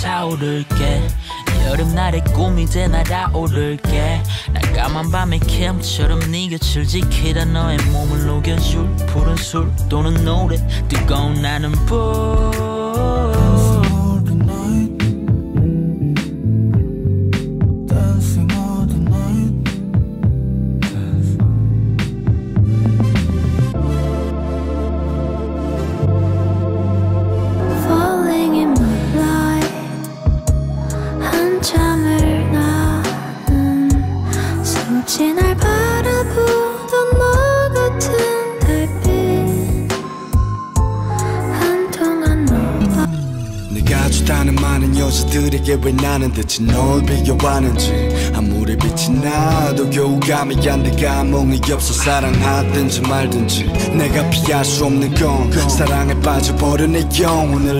타오를게 여름날의 꿈이 돼 날아오를게 날 까만 밤의 캠처럼 네 곁을 지키다 너의 몸을 녹여줄 푸른 술 또는 노래 뜨거운 나는 불 날 바라보던 너 같은 달빛 한동안 너와 네가 좋다는 많은 여자들에게 왜 나는 대체 널 비교하는지 아무리 빛이 나도 겨우 감이 안 돼 감흥이 없어 사랑하든지 말든지 내가 피할 수 없는 건 사랑에 빠져버린 내 영혼을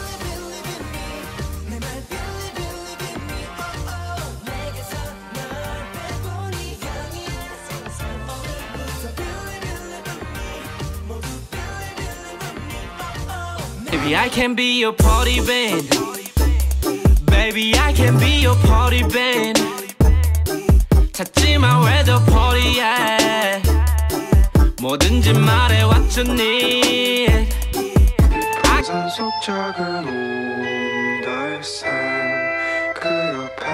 Baby, I can be your party band. Baby, I can be your party band. 찾지마 where the party at. 뭐든지 말해 what you need. 산속 작은 온달샘 그 옆에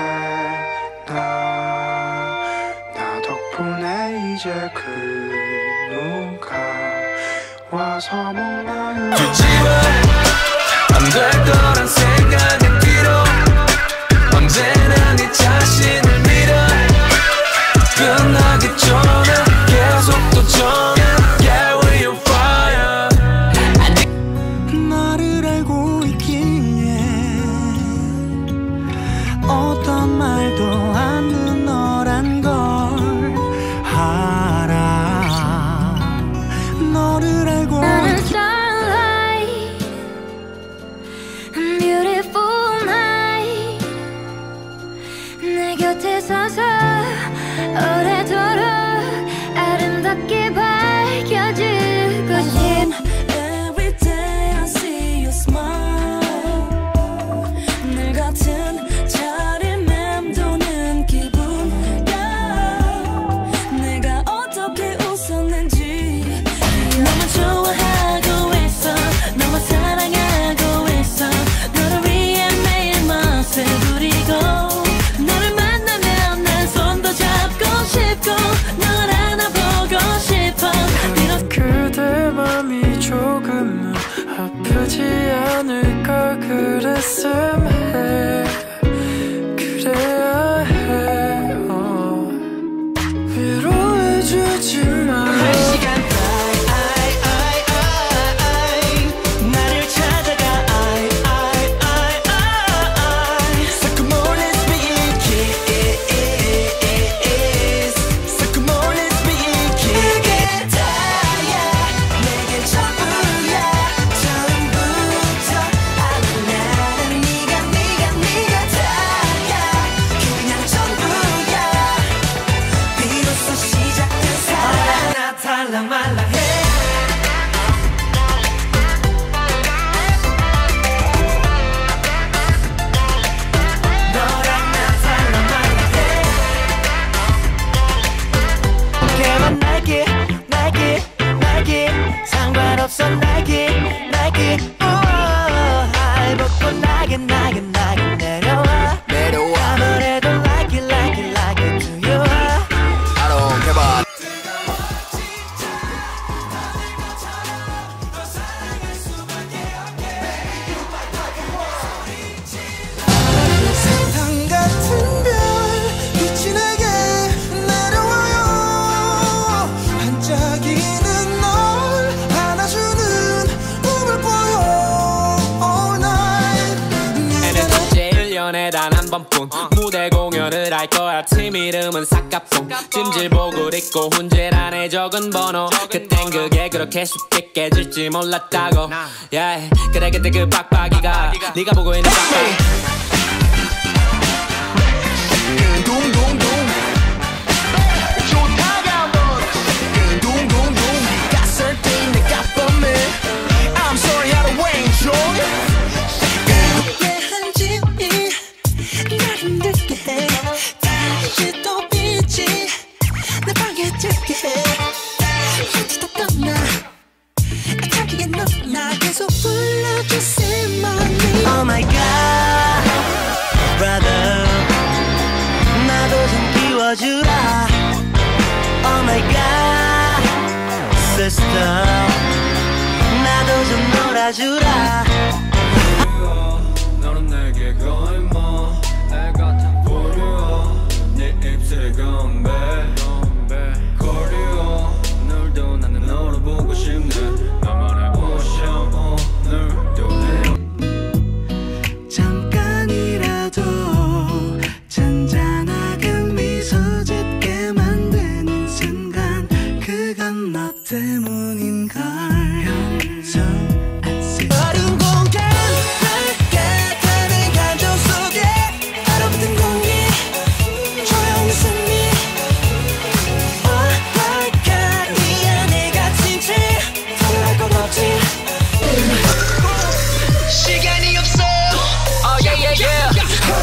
나 덕분에 이제 그 누가 와서 먹나요 안될 거란 생각은 뒤로 언제나 네 자신을 믿어 끝나기 전에 계속 도전해 Yeah, we on fire 나를 알고 있기에 어떤 말도 않는 너란 걸 알아 너를 알고 서서 오래도록 아름답게 밝혀주고 싶어 Every day I see you smile 늘 같은 자리를 맴도는 기분 내가 어떻게 웃었는지 너만 좋아하고 있어 너만 사랑하고 있어 너를 위해 매일 멋을 부리고 널 안아보고 싶어 그대 맘이 조금은 아프지 않을 걸 그랬음 해 그래야 해 위로해주지 마 상관없어 날개 알 벗고 나게 내려와 아무래도 like it to you I don't care about 세상 같은 별 빛이 내게 내려와요 반짝이는 널 안아주는 꿈을 꿔요 all night 제일 연애 단 한 번뿐 무대 공연을 할 거야 팀 이름은 삭가풍 찜질복을 입고 훈제란에 적은 번호 그땐 그게 그렇게 쉽게 깨질지 몰랐다고 yeah. 그래 그때 그 빡빡이가 네가 보고 있는 빡빡이 둥둥둥 좋다가 넌 둥둥둥 갔을 때 내가 뻔해 I'm sorry how to wait 좀 한 집 불러주라. Oh my god sister 나도 좀 놀아주라. 너는 내게 거의 뭐 애 같은 보려 네 입술에 건배 거려 오늘도 나는 너를 보고 싶네. 나만의 오션 오늘도 잠깐이라도 잔잔하게 미소 짓게 만드는 순간 그건 너 때문인걸. 어린 공간 가득한 감정 속에 얼어붙은 공기 조용히 숨이 Oh my god 미안해 갇힌 채 돌아갈 건 없지. 시간이 없어. Oh yeah yeah yeah.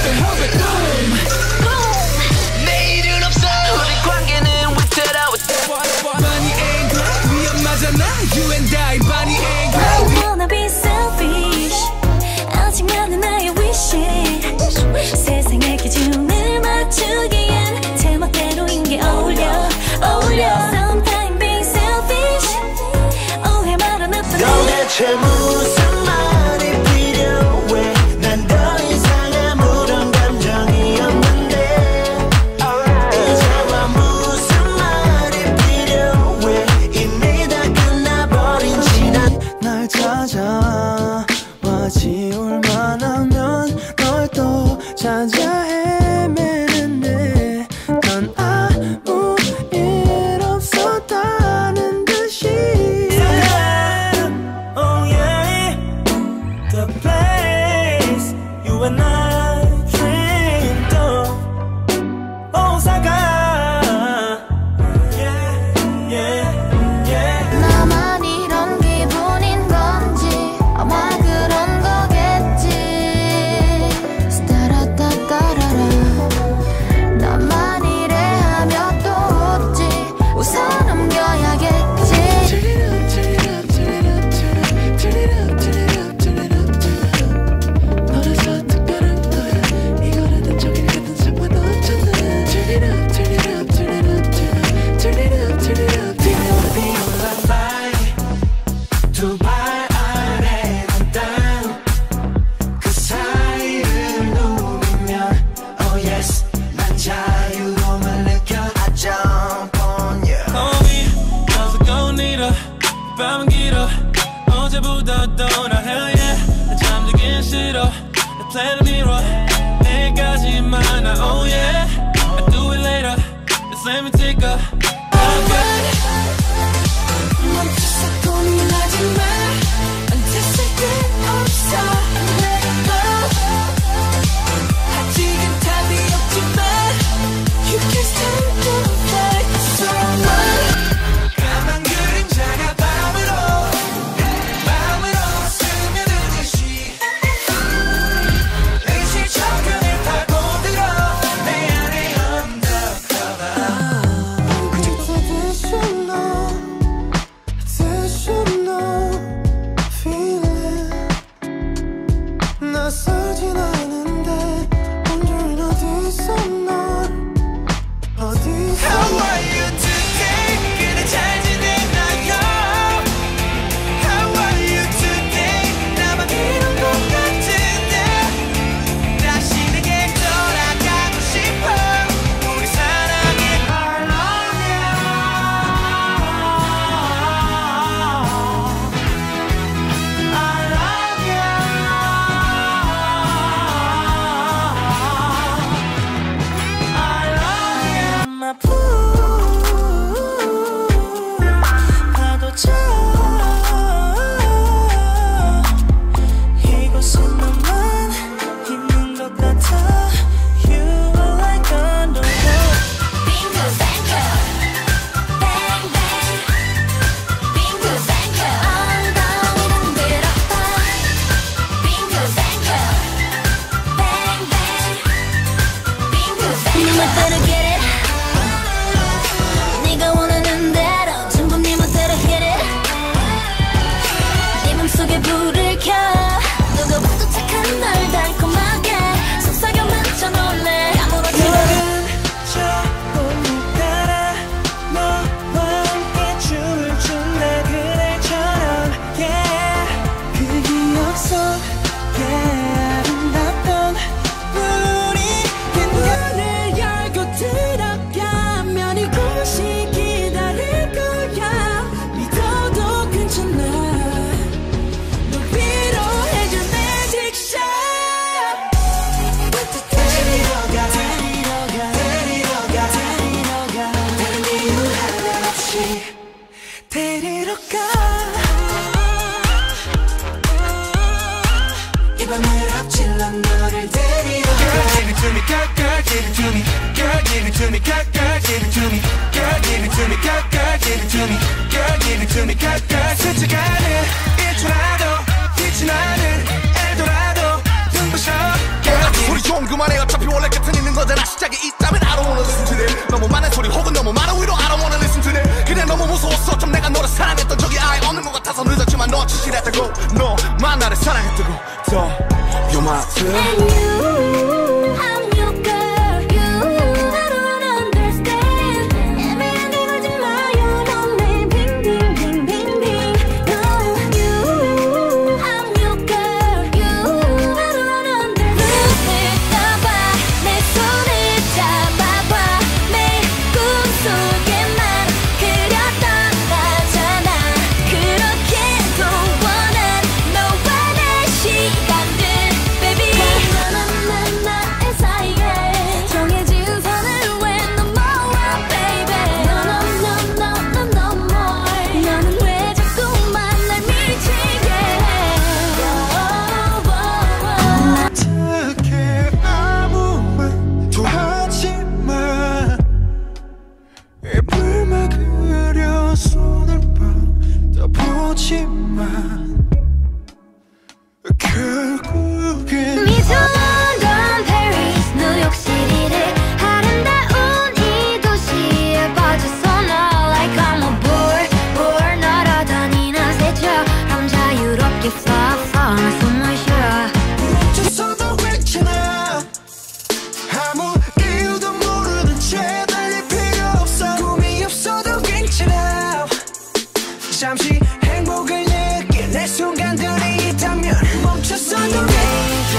내일은 없어. 우리 관계는 위태로워. 많이 angry 위험하잖아 you and I 많이 angry. I wanna be selfish 아직 많은 나의 wishing 세상의 기준을 맞추기엔 제멋대로인 게 어울려 Sometimes being selfish 오해 말아 나쁜 도대체 무슨 말이 필요해. 난 더 이상 아무런 감정이 없는데 이제와 무슨 말이 필요해. 이미 다 끝나버린 지난 날 찾아와 지울만 하면 널 또 찾아 헤매는데 넌 아무 일 없었다는 듯이. Oh yeah the place you and I dreamed of Osaka. Yeah yeah yeah. 나만 이런 기분인 건지 아마 그런 거겠지 스타라따따라라 나만 이래 하면 또 웃지 웃어 넘겨야겠지 너라서 특별한 거야. 이거라도 저기라도 상관없잖아. Turn it up, turn it up, turn it up, turn it up, turn it up. 비올라 바이 두 발 아래 넌 그 사이를 누비면 Oh yes 난 자유로움을 느껴. I jump on you. Homie, 어서 go need 밤은 길어 어제보다 더 나 hell yeah. 나 잠들긴 싫어 나 play the mirror 내일까지만 나 oh yeah. I do it later just let me take a 멈춰서 고민하지 마 언제쓸 데 없어 Let it go 아직은 답이 없지만 You can still do it So 까만 그림자가 밤으로 스며들듯이 의식 천근을 파고들어 내 안에 undercover. This you know feeling 낯설진 않은데 온종일 어디서 널 어디서 How are you today 그래 잘 지내나요. How are you today 나만 이런 것 같은데 다시 내게 돌아가고 싶어. 우리 사랑해 I love you my pool 파도쳐 이곳에 너만 있는 것 같아. You are like underwater. 빙글 뱅글 뱅뱅 빙글 뱅글 엉덩이는 들어봐 빙글 뱅글 뱅뱅 빙글 뱅글 You better get it girl, girl, give it to me. Girl, give it to me, girl, girl, give it to me. Girl, give it to me, girl, girl, give it to me. Girl, give it to me, girl, girl. 스쳐가는 일초라도 빛이 나는 엘도라도 눈부셔. 소리 좀 그만해. 어차피 원래 끝은 있는 거잖아. 시작이 있다면 I don't wanna listen to that. 너무 많은 소리 혹은 너무 많은 위로 I don't wanna listen to that. 그냥 너무 무서웠어. 좀 내가 너를 사랑했던 적이 아예 없는 것 같아서 늦었지만 너 지질했다고. 너만 나를 사랑했다고. 더 You're my And you, I'm your girl. You, I don't understand. 애매한 걸 걸지 마요. 넌 내 빙빙빙빙빙. No, you, I'm your girl. You, I don't understand. 눈을 떠봐, 내 손을 잡아봐. 매일 꿈속에만 그렸던 나잖아. 그렇게도 원한 너와 내 시간들. 나의 사이에 정해진 선을 왜 넘어와 baby. No more. 너는 왜 자꾸만 날 미치게 해. 어떻게 아무 말도 하지마. 입을 막으려 손을 뻗어보지만 결국엔 미소던 페리스 뉴욕시티를 아름다운 이 도시에 빠졌어 나 like I'm a board 날아다니는 새처럼 자유롭게 fly 나 숨을 쉬어. 멈춰서도 괜찮아. 아무 이유도 모르는 채 달릴 필요 없어. 꿈이 없어도 괜찮아. 잠시 행복을 느낄 내 순간들이 있다면 멈춰서도 괜찮아.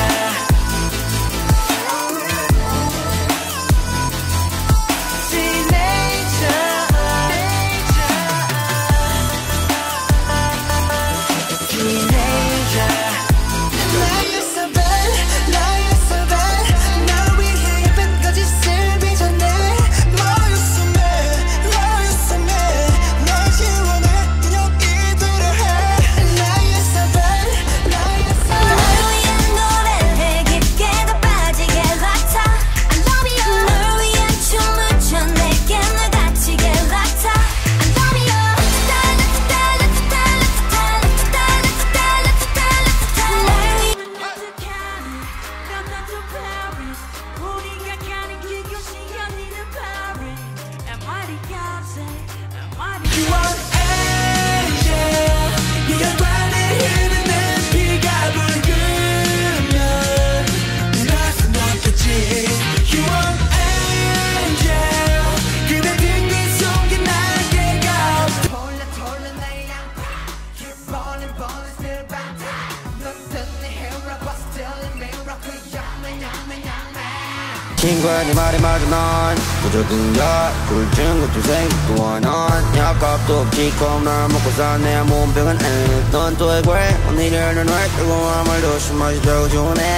친구야 네 말이 맞아 난 무조건가 굴증 걱정 생기고 넌 약값도 없지 컵라면 먹고 사내 몸병은 넌 또 왜 그래 오늘은 넌 왜 뜨고 아무 말도 없이 마시자고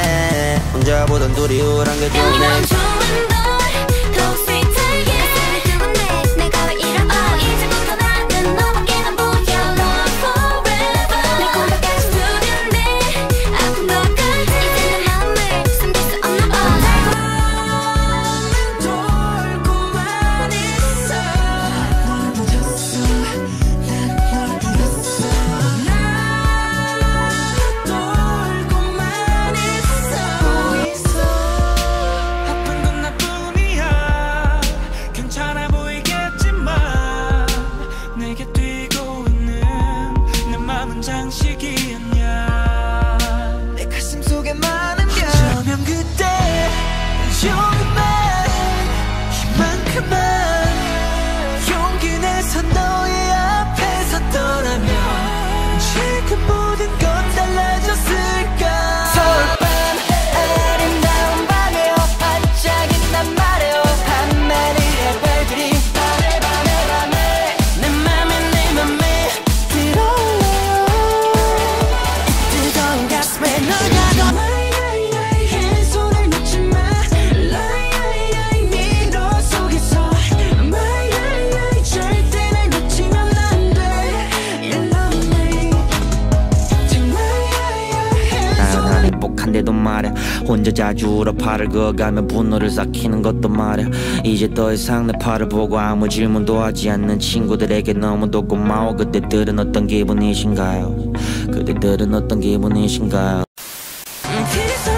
좋네 혼자 보던 둘이 우울한 게 좋네 손을 놓지 마. 미로 속에서 말야. 혼자 자주 울어 팔을 그어가며 분노를 삭히는 것도 말야. 이제 더 이상 내 팔을 보고 아무 질문도 하지 않는 친구들에게 너무도 고마워. 그때들은 어떤 기분이신가요? 그때들은 어떤 기분이신가요? Kiss